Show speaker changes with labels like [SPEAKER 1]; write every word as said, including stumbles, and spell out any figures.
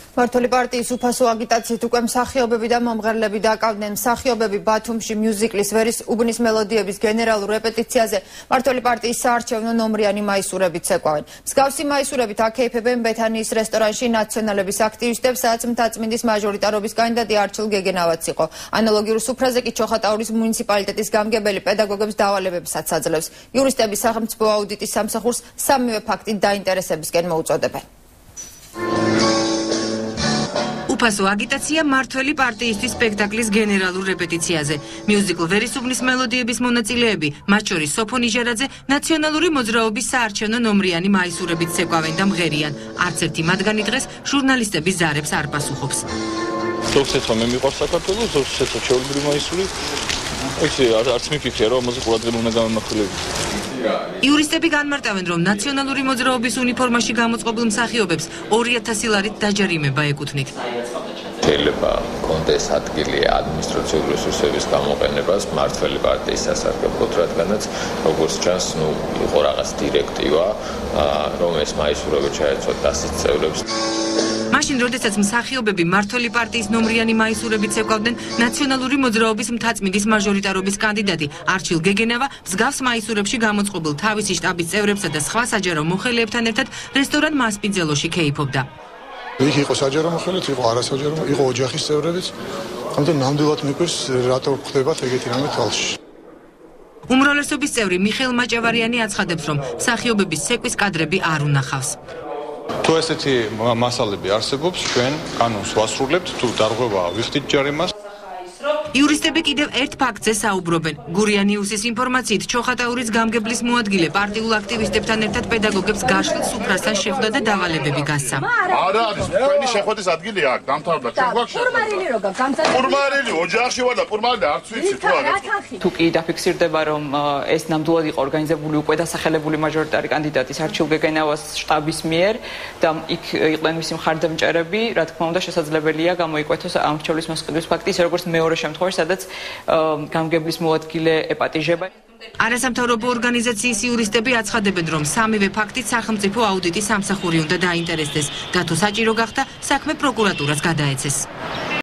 [SPEAKER 1] მართული პარტიის უფასო აგიტაციით უკვე მსახიობები და მომღერლები დაკავდნენ. მსახიობები ბათუმში მიუზიკლის ვერის უბნის მელოდიების გენერალურ რეპეტიციაზე მართული პარტიის საარჩევნო ნომრიანი მაისურებით ცეკვავენ. მსგავსი მაისურებით აკეიფებენ ბეთანიის რესტორანში ნაციონალების აქტივისტებს, სადაც მთაწმინდის მაჟორიტარობის კანდიდატი არჩილ გეგენავაც იყო. ანალოგიურ სუფრაზე კი ჩოხატაურის მუნიციპალიტეტის გამგებელი პედაგოგებს დავალებებსაც აძლევს. იურისტები სახელმწიფო აუდიტის სამსახურს სამივე ფაქტით დაინტერესებისკენ მოუწოდებენ.
[SPEAKER 2] უფასო აგიტაცია მართველი პარტიისთვის სპექტაკლის გენერალურ რეპეტიციაზე. მიუზიკლ ვერისუბნის მელოდიების მონაწილეები, მათ შორის სოფო ნიჟარაძე, ნაციონალური მოძრაობის საარჩევნო ნომრიანი მაისურებით ცეკვავენ და მღერიან. არც ერთი მათგანი დღეს ჟურნალისტების ზარებს არ პასუხობს.
[SPEAKER 3] ზოგს ეთქვა მე მიყვარს საქართველო, ზოგს ეთქვა ჩვეულებრივი მაისური. იცი, არც მიფიქრე რომ ამაზე ყურადღება უნდა გამემახვილებინო.
[SPEAKER 2] იურისტები განმარტავენ, რომ ნაციონალური მოძრაობის უნიფორმაში გამოწყობილ მსახიობებს ორი ათასი ლარით დაჯარიმება ეკუთვნით.
[SPEAKER 4] შეიძლება კონდეს ადგილი ადმინისტრაციული რესურსების გამოყენებას მართველი პარტიის სასარგებლოდ, რადგანაც როგორც ჩანს, ნუ იყო რაღაც დირექტივა, რომ ეს მაისურები ჩაეცვათ დასის წევრებს.
[SPEAKER 2] მაშინ, როდესაც მსახიობები მართველი პარტიის ნომრიანი მაისურებით ცეკვავდნენ, ნაციონალური მოძრაობის მთაწმინდის მაჟორიტარობის კანდიდატი არჩილ გეგენავა მსგავს მაისურებში გამოწყობილ თავისი შტაბის წევრებსა და სხვა საჯარო მოხელეებთან ერთად რესტორან მასპინძელოში ქეიფობდა.
[SPEAKER 5] იქ იყო საჯარო მოხელეც, იყო არასაჯარო, იყო ოჯახის წევრებიც. ამიტომ ნამდვილად მიყვარს რატო ხდებათ ეგეთი რამე თვალში.
[SPEAKER 2] უმრავლესობის წევრი მიხეილ მაჭავარიანი აცხადებს, რომ მსახიობების ცეკვის კადრები არ უნახავს.
[SPEAKER 6] თუ ესეთი მასალები არსებობს, ჩვენ კანონს ვასრულებთ, თუ დარღვევა ვიხდით ჯარიმას.
[SPEAKER 2] იურისტები კიდევ ერთ ფაქტზე საუბრობენ. გურია ნიუსის ინფორმაციით, ჩოხატაურის გამგებლის მოადგილე პარტიულ აქტივისტებთან ერთად პედაგოგებს გაშლილ სუფრასთან შეხვდა და დავალებები გასცა.
[SPEAKER 7] არა, არის თქვენი შეხვედრის ადგილი აქ, დამთავრდა, ჩვენ გვაქვს შეხვედრა. პურმარილი როგორ გამწადებული? პურმარილი, ოჯახში ვარ და პურმარილი არც ვიცი თუ არა.
[SPEAKER 8] თუ კი დაფიქსირდება, რომ ეს ნამდვილად იყო ორგანიზებული უკვე დასახელებული მაჟორიტარი კანდიდატის არჩილ გეგენავას შტაბის მიერ და იქ იყვნენ მისი მხარდამჭერები, რა თქმა უნდა, შესაძლებელია გამოიკვეთოს ამრჩევლის მოსყიდვის ფაქტი, ისე როგორც მეორე შემთხვევაში, სადაც გამგებლის მოადგილე ეპატიჟება.
[SPEAKER 2] არასამთავრობო ორგანიზაციის იურისტები აცხადებენ, რომ სამივე ფაქტით სახელმწიფო აუდიტის სამსახური უნდა დაინტერესდეს და თუ საჭირო გახდა, საქმე პროკურატურას გადაეცეს.